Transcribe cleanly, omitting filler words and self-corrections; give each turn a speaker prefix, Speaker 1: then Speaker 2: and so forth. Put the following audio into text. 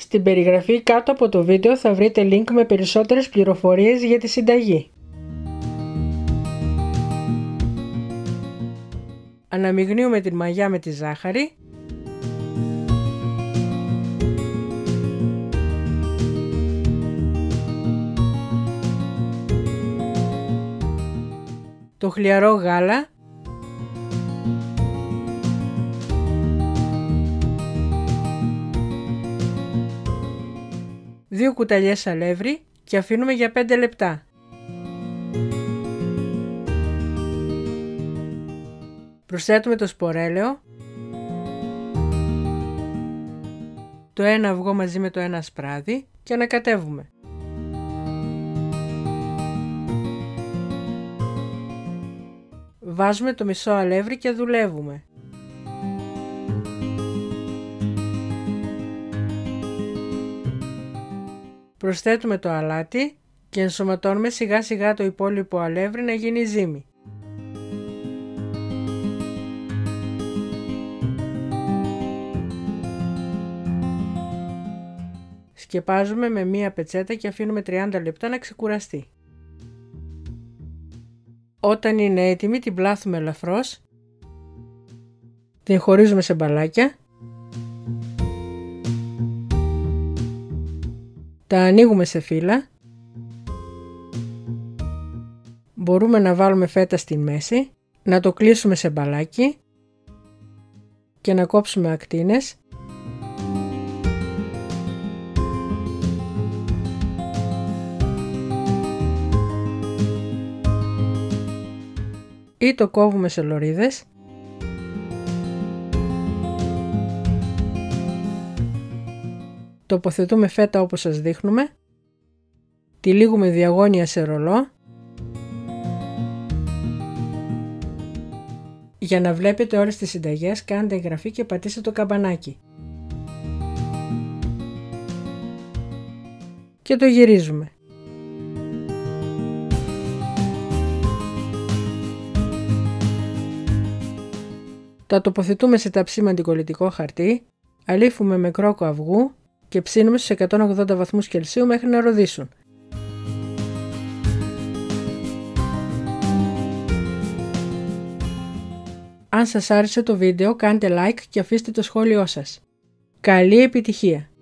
Speaker 1: Στην περιγραφή κάτω από το βίντεο θα βρείτε link με περισσότερες πληροφορίες για τη συνταγή. Αναμειγνύουμε την μαγιά με τη ζάχαρη. Το χλιαρό γάλα. Δύο κουταλιές αλεύρι και αφήνουμε για 5 λεπτά. Προσθέτουμε το σπορέλαιο, το ένα αυγό μαζί με το ένα σπράδι και ανακατεύουμε. Βάζουμε το μισό αλεύρι και δουλεύουμε. Προσθέτουμε το αλάτι και ενσωματώνουμε σιγά σιγά το υπόλοιπο αλεύρι να γίνει ζύμη. Σκεπάζουμε με μία πετσέτα και αφήνουμε 30 λεπτά να ξεκουραστεί. Όταν είναι έτοιμη την πλάθουμε ελαφρώς, την χωρίζουμε σε μπαλάκια, τα ανοίγουμε σε φύλλα, μπορούμε να βάλουμε φέτα στη μέση, να το κλείσουμε σε μπαλάκι και να κόψουμε ακτίνες. Ή το κόβουμε σε λωρίδες. Τοποθετούμε φέτα όπως σας δείχνουμε. Τυλίγουμε διαγώνια σε ρολό. Για να βλέπετε όλες τις συνταγές κάντε εγγραφή και πατήστε το καμπανάκι. Και το γυρίζουμε. Τα τοποθετούμε σε ταψί με αντικολλητικό χαρτί, αλήφουμε με κρόκο αυγού και ψήνουμε στους 180 βαθμούς Κελσίου μέχρι να ροδίσουν. Αν σας άρεσε το βίντεο κάντε like και αφήστε το σχόλιο σας. Καλή επιτυχία!